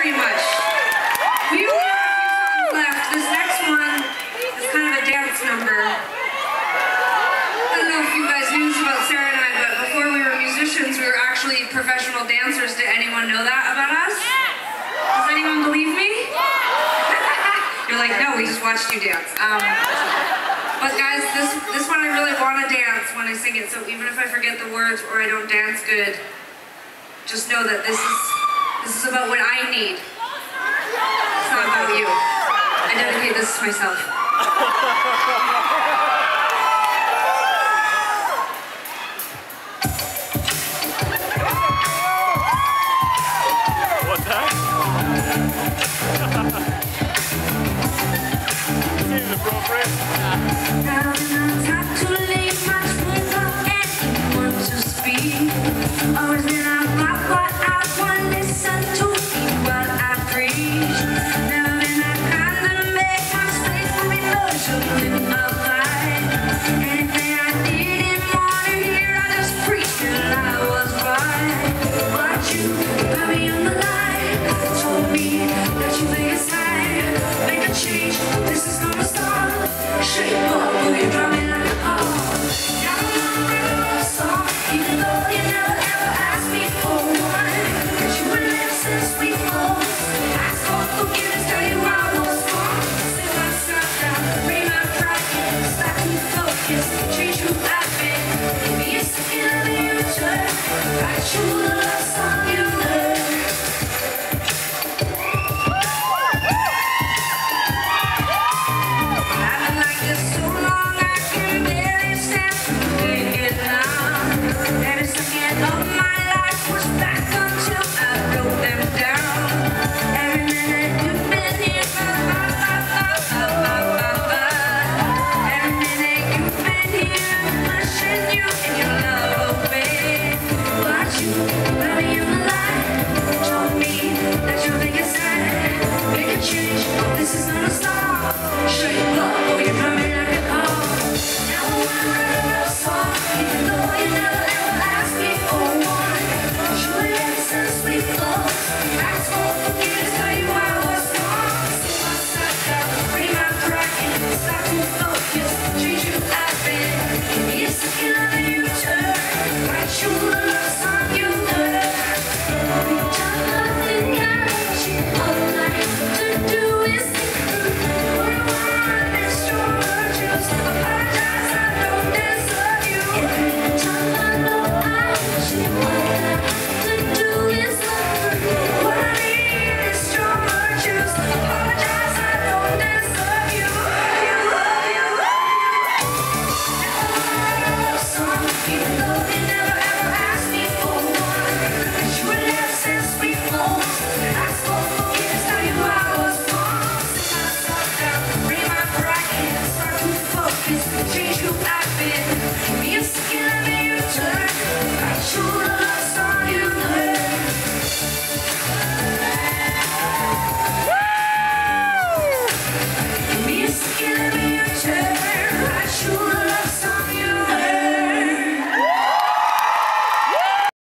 very much. We only have a few songs left. This next one is kind of a dance number. I don't know if you guys knew this about Sarah and I, but before we were musicians, we were actually professional dancers. Did anyone know that about us? Does anyone believe me? You're like, no, we just watched you dance. But guys, this one I really want to dance when I sing it, so even if I forget the words or I don't dance good, just know that this is about what I need. It's not about you. I dedicate this to myself. What's that? Seems appropriate.